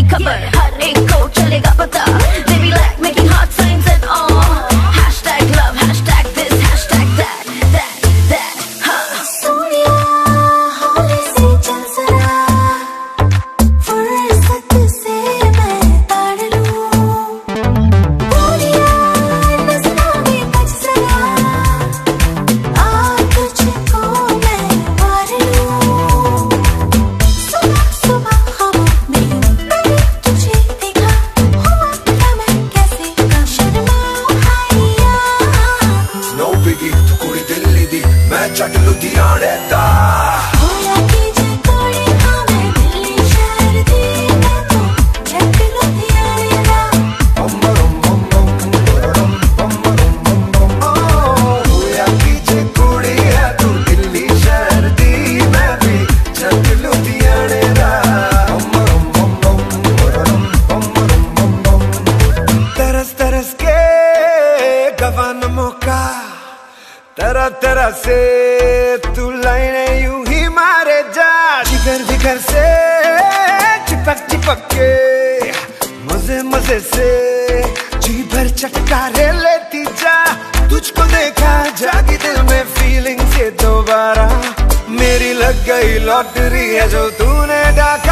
की खबर हर एक को चलेगा पता। They be like making heart signs and all. Hashtag love, hashtag this, hashtag that, huh. Sonia Holi से चल जरा, फुर्सत से मैं ताड़ लूं। बोलिया नज़रों में बज जरा, आ तुझको मैं वार लूं। सुबह सुबह ख्वाबों में मैंने तुझे देखा, हुआ क्या मैं कैसे ना शर्माऊं हाया। No biggie, तू कुड़ी दिल्ली दी, मैं चट लुधियाने दा। होया कीजे कोई हाँ मैं दिल्ली शहर दी, मैं तो चट लुधियाने दा। होया कीजे कुड़ी है तू दिल्ली शहर दी, मैं भी चट लुधियाने दा। तरस तरस के गवा न मौका, तरह तरह से तू लाइने यूं ही मारे जा। जिगर जिगर से चिपक चिपक के मजे मजे से जी भर चटकारे लेती जा। तुझको देखा जागी दिल में फीलिंग से दोबारा, मेरी लग गई लॉटरी है जो तूने डाका।